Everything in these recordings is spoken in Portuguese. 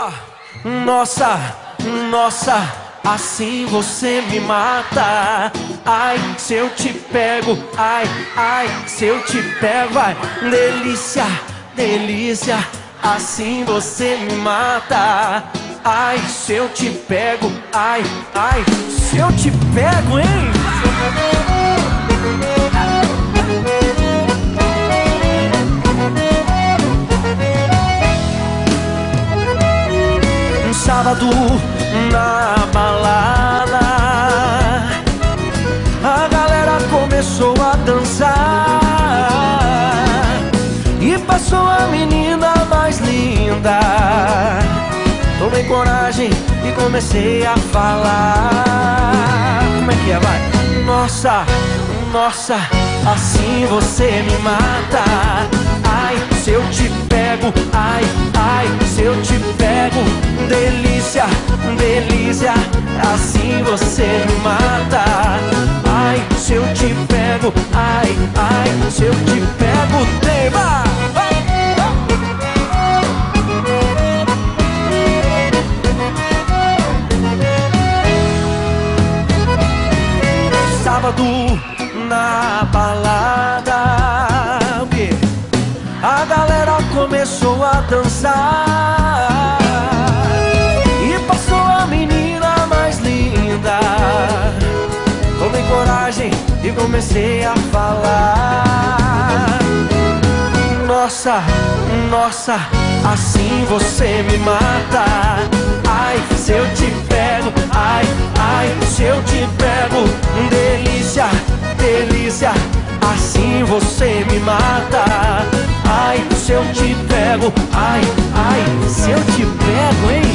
Nossa, nossa, assim você me mata. Ai, se eu te pego, ai, ai, se eu te pego, vai. Delícia, delícia, assim você me mata. Ai, se eu te pego, ai, ai, se eu te pego, hein? Um sábado na balada, a galera começou a dançar e passou a menina mais linda. Tomei coragem e comecei a falar. Como é que é, vai? Nossa, nossa, assim você me mata. Ai, se eu te pego, ai, ai, se eu te pego. Delícia, delícia, assim você me mata. Ai, se eu te pego, ai, ai, se eu te pego, tema! Sábado na balada, a galera começou a dançar e passou a menina mais linda. Tomei coragem e comecei a falar. Nossa, nossa, assim você me mata. Ai, se eu te pego, ai, ai, se eu te pego. Delícia, delícia, assim você me mata. Ai, se eu te pego, ai, ai, se eu te pego, hein?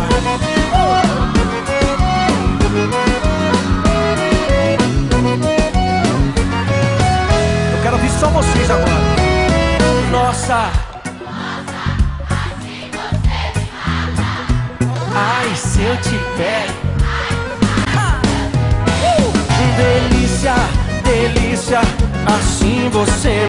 Eu quero ouvir só vocês agora. Nossa, assim você me mata. ai, se eu te pego. Delícia, delícia, assim você